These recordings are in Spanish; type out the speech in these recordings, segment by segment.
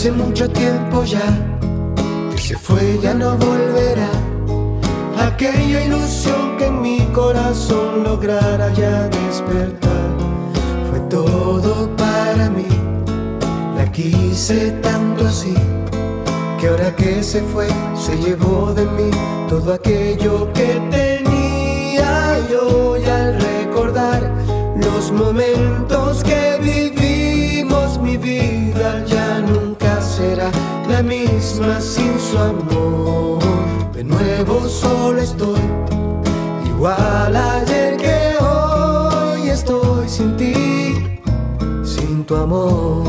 Hace mucho tiempo ya que se fue, ya no volverá. Aquella ilusión que en mi corazón lograra ya despertar. Fue todo para mí, la quise tanto así, que ahora que se fue, se llevó de mí todo aquello que tenía yo. Y al recordar los momentos que vivimos, mi vida ya nunca será la misma sin su amor. De nuevo solo estoy, igual ayer que hoy. Estoy sin ti, sin tu amor.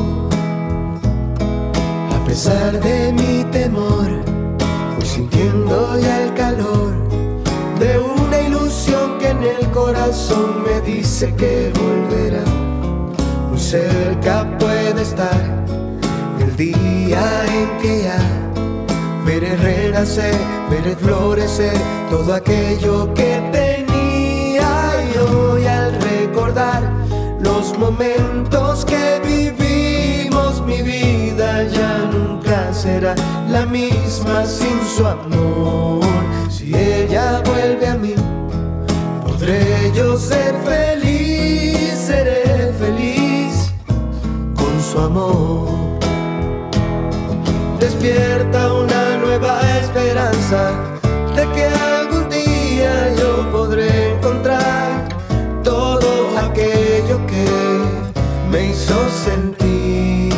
A pesar de mi temor, voy sintiendo ya el calor de una ilusión que en el corazón me dice que volverá. Muy cerca puede estar el día en que ya veré renacer, veré florecer todo aquello que tenía. Y hoy al recordar los momentos que vivimos, mi vida ya nunca será la misma sin su amor. Si ella vuelve a mí, podré yo ser feliz, seré feliz con su amor. Despierta una nueva esperanza de que algún día yo podré encontrar todo aquello que me hizo sentir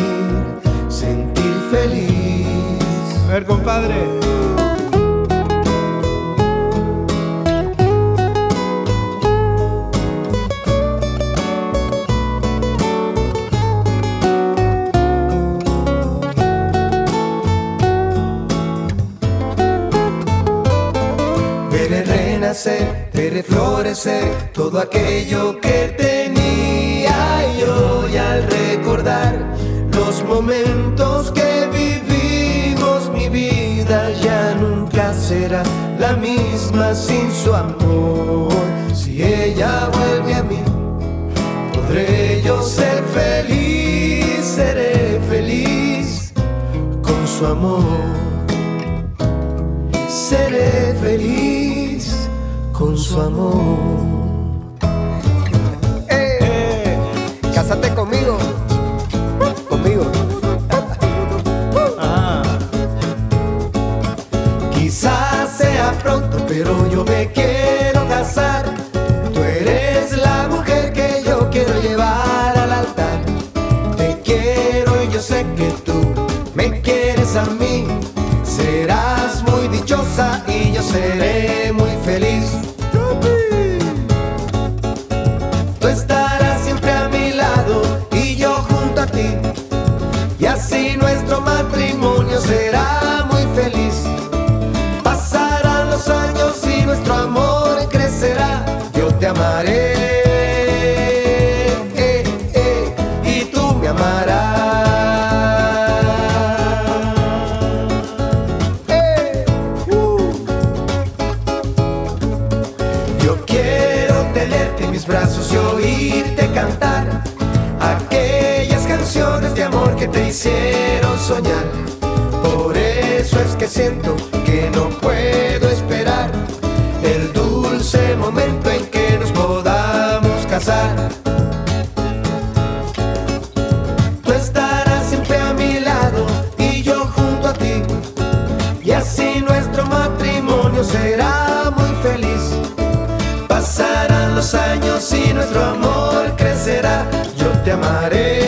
feliz. A ver, compadre. Veré renacer, veré florecer todo aquello que tenía. Y hoy al recordar los momentos que vivimos, mi vida ya nunca será la misma sin su amor. Si ella vuelve a mí, podré yo ser feliz, seré feliz con su amor. Seré feliz con su amor. Cásate conmigo, conmigo. Quizás sea pronto, pero yo me quiero casar. Tú eres la mujer que yo quiero llevar al altar. Te quiero y yo sé que tú me quieres a mí. Serás muy dichosa y yo seré muy feliz. Tú estarás siempre a mi lado y yo junto a ti, y así nuestro matrimonio será muy feliz. Pasarán los años y nuestro amor crecerá. Yo te amaré, y tú me amarás. Brazos y oírte cantar aquellas canciones de amor que te hicieron soñar. Por eso es que siento que no puedo esperar el dulce momento en que nos podamos casar. Tú estarás siempre a mi lado y yo junto a ti, y así nuestro matrimonio será muy feliz. Pasarán los años y nuestro amor crecerá. Yo te amaré.